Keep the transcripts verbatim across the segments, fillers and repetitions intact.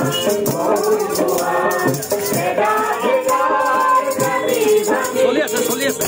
চলি আছে চলি আছে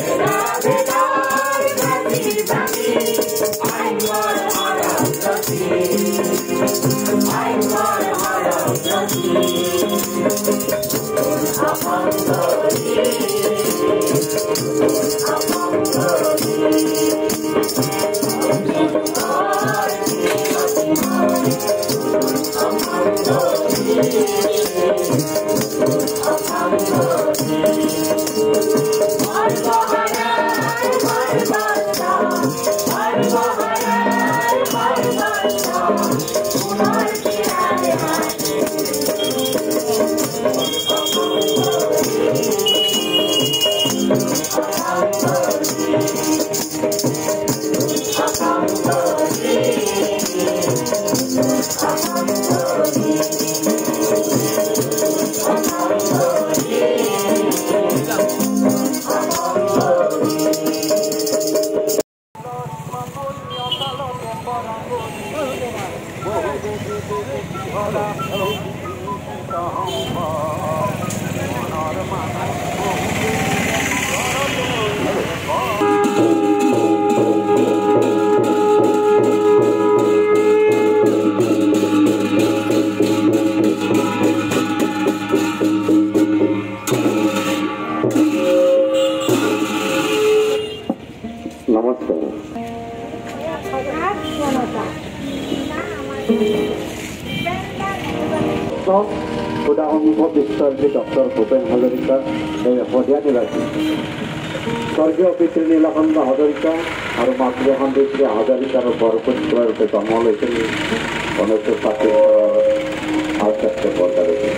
Sudah umum Mister Doktor Bhupen Hazarika dari Hodia Nilasi. Sorgyo Pitri Nilakanda Hazarika, Aru Matri Handitri Hazarika, Aru Borputra Rupe Tamole Sini, Onosu Pati Alkasta Bortariki.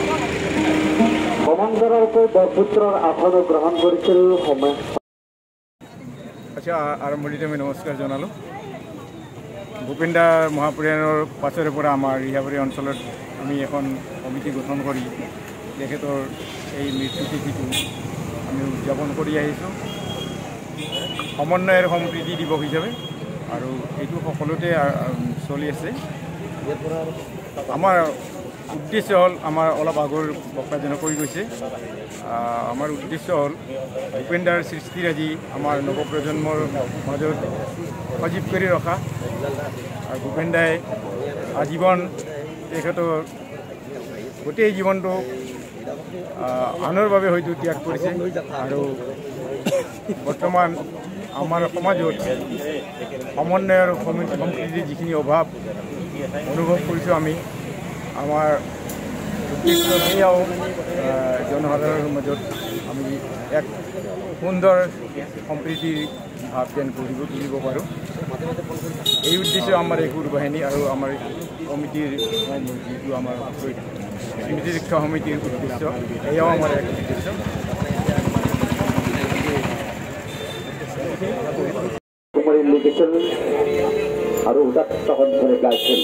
Komandar Rupe Borputra Akhano Grahan Korichil Home. আচ্ছা আৰম্ভণিতে আমি নমস্কাৰ জনালোঁ। ভূপেন দা মহাপুৰিয়ানৰ পাছৰে পৰা আমাৰ ৰিহাবাৰী অঞ্চলত আমি এখন কমিটি গঠন কৰি তেখেতৰ এই মৃত্যু তিথিটো আমি উদযাপন কৰি আহিছোঁ সমন্বয়ৰ সম্প্ৰীতি দিৱস হিচাপে, আৰু এইটো সকলোতে চলি আছে। আমাৰ উদ্দেশ্য হ'ল, আমাৰ অলপ আগৰ বক্তাজনে কৈ গৈছে, আমাৰ উদ্দেশ্য হ'ল ভূপেন দাৰ সৃষ্টিৰাজি আমাৰ নৱপ্ৰজন্মৰ মাজত সজীৱ কৰি ৰখা, আৰু ভূপেন দাই আজীৱন তেখেতৰ গোটেই জীৱনটো আনৰ বাবে হয়তো ত্যাগ কৰিছে, আৰু বৰ্তমান আমাৰ সমাজত সমন্বয়ৰ সম্প্ৰীতিৰ যিখিনি অভাৱ অনুভৱ কৰিছোঁ আমি, আমাৰ উদ্দেশ্য সেয়াও জনসাধাৰণৰ মাজত আমি এক সুন্দৰ সম্প্ৰীতিৰ ভাৱ যেন গঢ়িব তুলিব পাৰোঁ। এই উদ্দেশ্য আমাৰ এই সুৰবাহিনী আৰু আমাৰ কমিটিৰ যিটো আমাৰ স্মৃতি ৰক্ষা সমিতিৰ উদ্দেশ্য, এয়াও আমাৰ এক উদ্দেশ্য। কুমারী লিখেছেন আৰু উদাত্ত কণ্ঠৰে গাইছিল।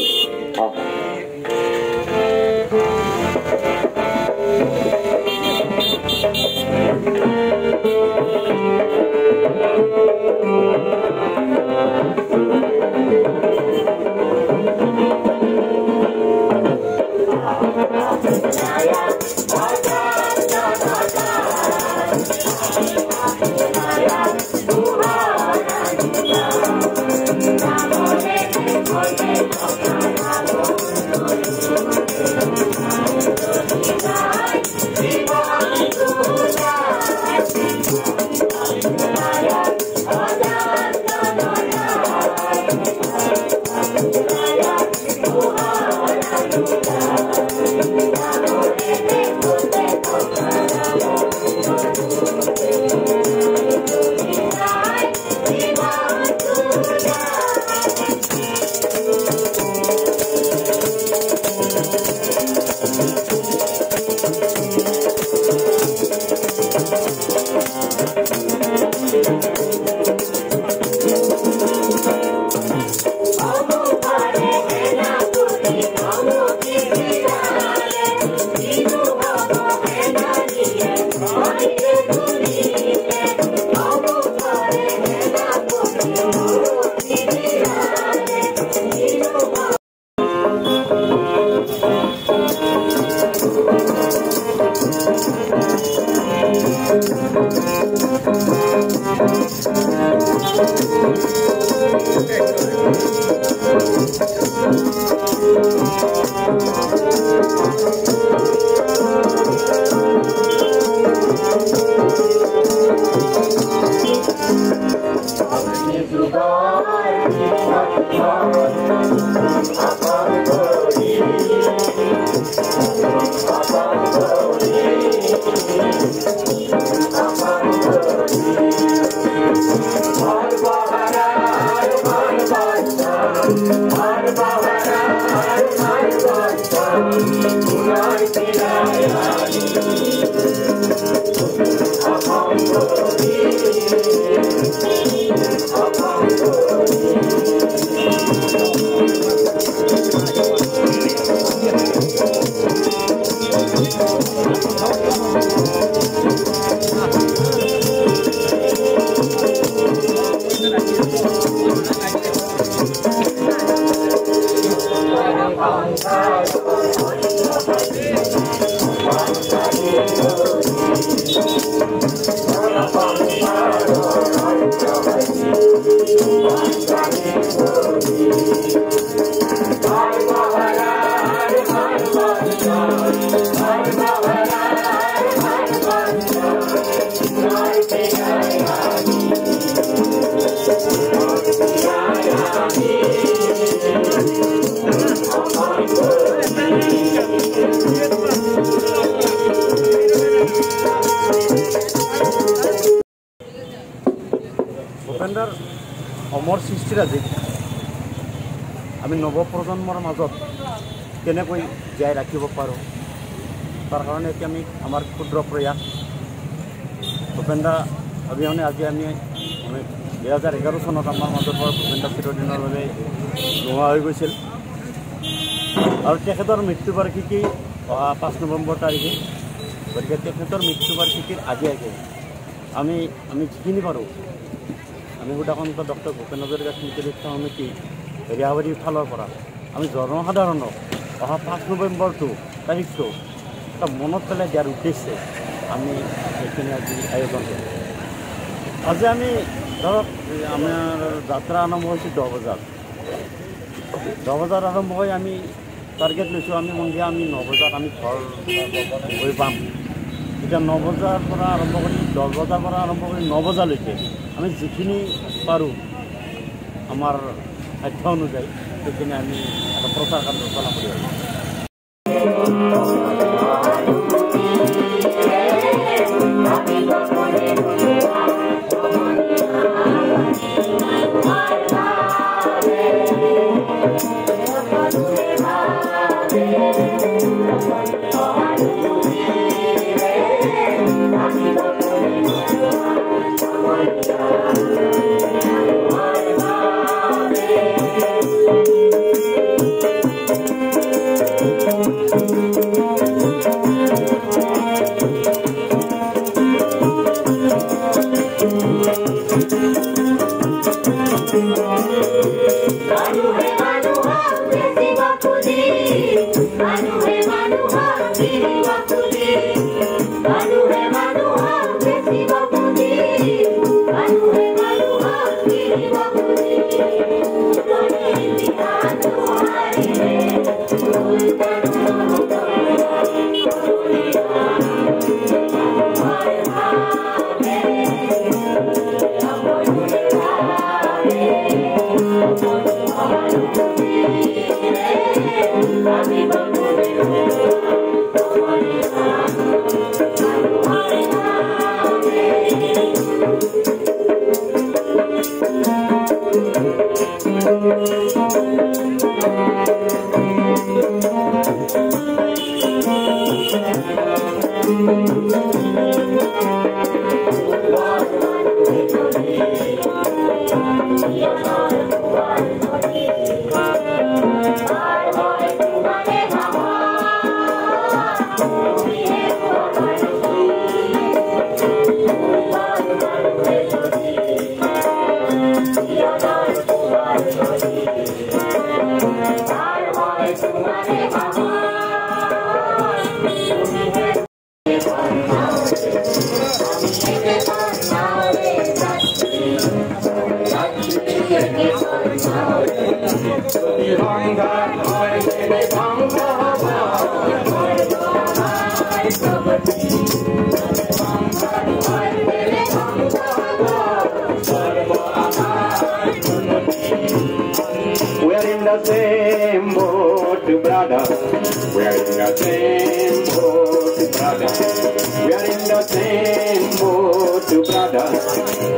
ভূপেন্দ্ৰৰ অমৰ সৃষ্টিৰাজিক আমি নৱপ্ৰজন্মৰ মাজত কেনেকৈ জীয়াই ৰাখিব পাৰোঁ তাৰ কাৰণে এতিয়া আমি আমাৰ ক্ষুদ্ৰ প্ৰয়াস ভূপেন্দ্ৰ অবিহনে আজি আমি দুই হাজাৰ এঘাৰ চনত আমাৰ মাজৰ পৰা ভূপেন্দ্ৰ চিৰদিনৰ বাবে নোহোৱা হৈ গৈছিল আৰু তেখেতৰ মৃত্যুবাৰ্ষিকী অহা পাঁচ নৱেম্বৰ তাৰিখে গতিকে তেখেতৰ মৃত্যুবাৰ্ষিকীৰ আগে আগে আমি আমি যিখিনি পাৰোঁ আমি সুদাকন্ত ডক্টৰ ভূপেন হাজৰিকা স্মৃতি ৰক্ষা সমিতি ৰিহাবাৰীৰ ফালৰ পৰা আমি জনসাধাৰণক অহা পাঁচ নৱেম্বৰটো তাৰিখটো এটা মনত পেলাই দিয়াৰ উদ্দেশ্যে আমি এইখিনি আজি আয়োজন কৰোঁ আজি আমি ধৰক আমাৰ যাত্ৰা আৰম্ভ হৈছিল দহ বজাত দহ বজাত আৰম্ভ হৈ আমি টাৰ্গেট লৈছোঁ আমি সন্ধিয়া আমি ন বজাত আমি ঘৰ গৈ পাম এতিয়া ন বজাৰ পৰা আৰম্ভ কৰি দহ বজাৰ পৰা আৰম্ভ কৰি ন বজালৈকে আমি যিখিনি পাৰোঁ আমাৰ সাধ্য অনুযায়ী সেইখিনি আমি এটা প্ৰচাৰ কাৰ্য চলাব লাগিব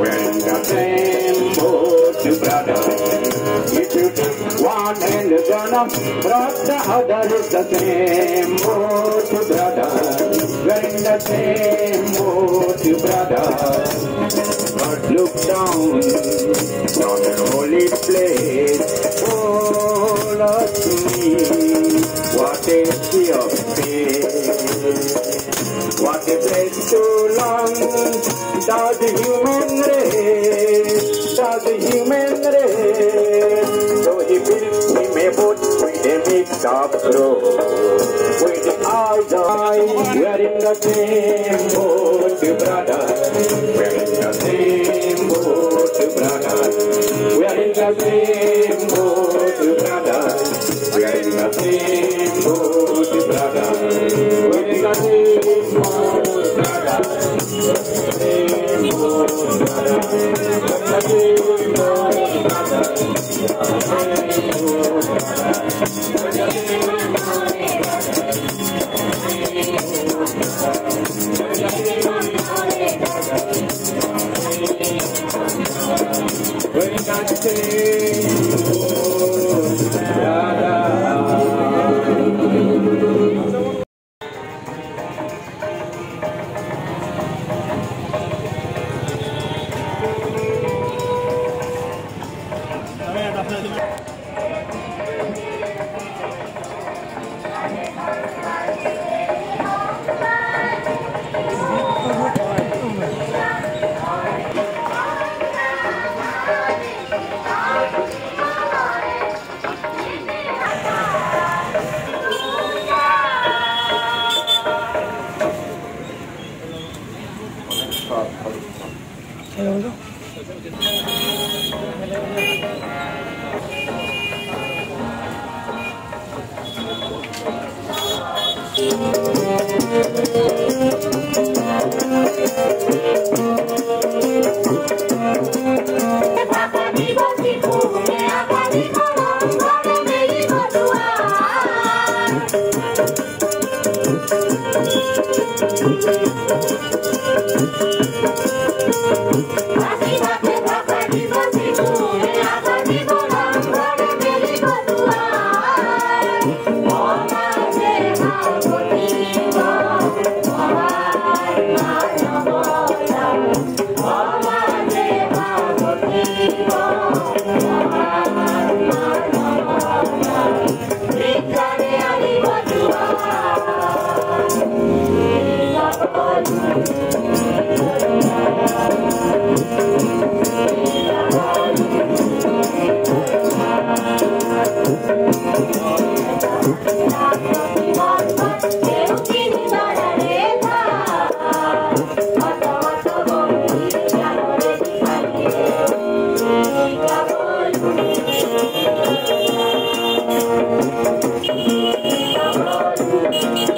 One and the gun up, brother, other is the same boat, brother. We're in the same boat, brother. But look down on the holy place. Oh, Lord, to me, what a sea of faith. What a place to long does the human race, does the human race. So he built him a boat with a mix of rope, with the eyes of eyes. We are in the same boat, brother. We are in the same boat, brother. We are in the same boat, brother. We are in the same boat, brother. We are in the same boat, brother. Same boat, brother. Same boat, brother. We're not the same boat, brother. Thank you.